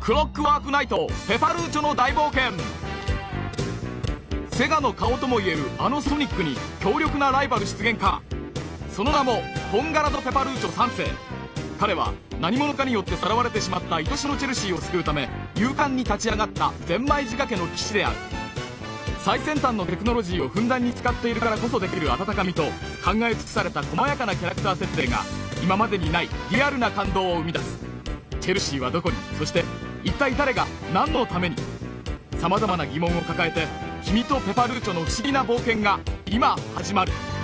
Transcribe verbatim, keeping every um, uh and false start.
クロックワークナイトペパルーチョの大冒険。セガの顔ともいえるあのソニックに強力なライバル出現か。その名もポンガラド・ペパルーチョさんせい。彼は何者かによってさらわれてしまった愛しのチェルシーを救うため勇敢に立ち上がったゼンマイ仕掛けの騎士である。最先端のテクノロジーをふんだんに使っているからこそできる温かみと考え尽くされた細やかなキャラクター設定が今までにないリアルな感動を生み出す。チェルシーはどこに、そして一体誰が何のために。さまざまな疑問を抱えて君とペパルーチョの不思議な冒険が今始まる。